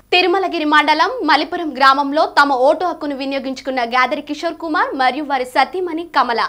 తిరుమలగిరి మండలం మలిపురం గ్రామంలో తమ ఓటు హక్కును వినియోగించుకున్న గాదరి కిషోర్ కుమార్ మరియు వారి సతీమణి కమల.